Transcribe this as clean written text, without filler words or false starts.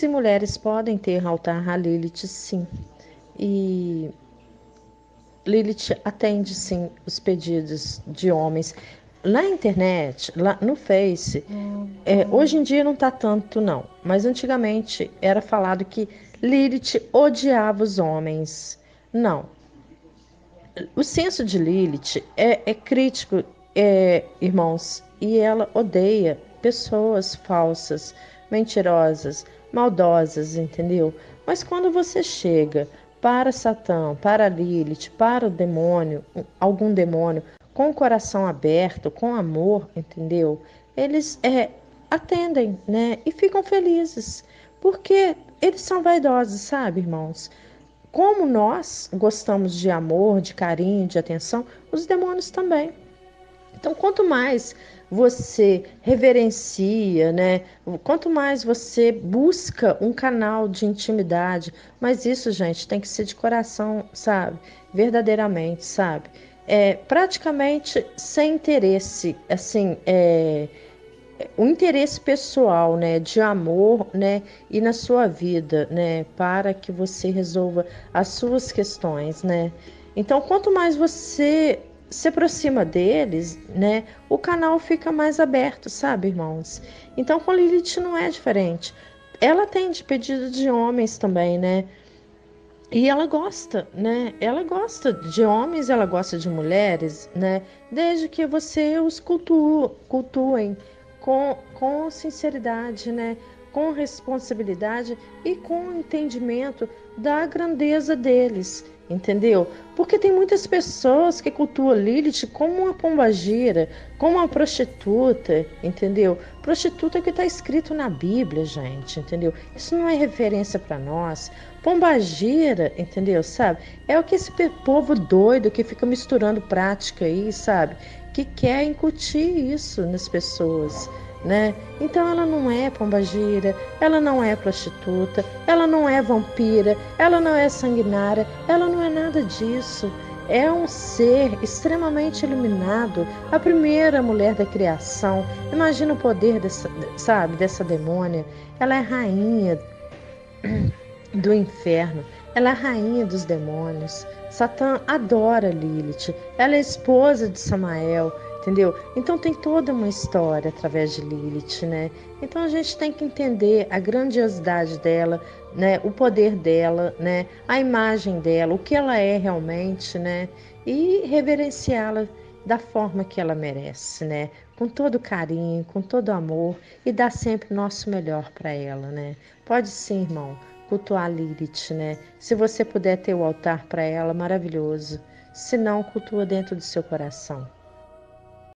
mulheres podem ter altar a Lilith, sim. E Lilith atende, sim, os pedidos de homens. Na internet, lá no Face, hoje em dia não tá tanto, não. Mas antigamente era falado que Lilith odiava os homens. Não. O senso de Lilith é crítico, irmãos, e ela odeia pessoas falsas, mentirosas, maldosas, entendeu? Mas quando você chega para Satã, para Lilith, para o demônio, algum demônio, com o coração aberto, com amor, entendeu? Eles atendem, né? E ficam felizes, porque eles são vaidosos, sabe, irmãos? Como nós gostamos de amor, de carinho, de atenção, os demônios também. Então, quanto mais você reverencia, né? Quanto mais você busca um canal de intimidade, mas isso, gente, tem que ser de coração, sabe? Verdadeiramente, sabe? Praticamente sem interesse, assim, o interesse pessoal, né, de amor, né, e na sua vida, né, para que você resolva as suas questões, né? Então, quanto mais você se aproxima deles, né, o canal fica mais aberto, sabe, irmãos? Então, com Lilith não é diferente. Ela atende pedido de homens também, né? E ela gosta, né? Ela gosta de homens, ela gosta de mulheres, né? Desde que você os cultuem com sinceridade, né? Com responsabilidade e com entendimento da grandeza deles, entendeu? Porque tem muitas pessoas que cultuam Lilith como uma pombagira, como uma prostituta, entendeu? Prostituta que está escrito na Bíblia, gente, entendeu? Isso não é referência para nós. Pombagira, entendeu? Sabe? É o que esse povo doido que fica misturando prática aí, sabe? Que quer incutir isso nas pessoas, né? Então ela não é pombagira, ela não é prostituta, ela não é vampira, ela não é sanguinária, ela não é nada disso. É um ser extremamente iluminado, a primeira mulher da criação. Imagina o poder dessa, sabe, dessa demônia. Ela é rainha do inferno. Ela é a rainha dos demônios. Satã adora Lilith. Ela é esposa de Samael, entendeu? Então tem toda uma história através de Lilith, né? Então a gente tem que entender a grandiosidade dela, né? O poder dela, né? A imagem dela, o que ela é realmente, né? E reverenciá-la da forma que ela merece, né? Com todo carinho, com todo amor e dar sempre o nosso melhor para ela, né? Pode sim, irmão, cultuar Lilith, né? Se você puder ter o altar para ela, maravilhoso. Se não, cultua dentro do seu coração.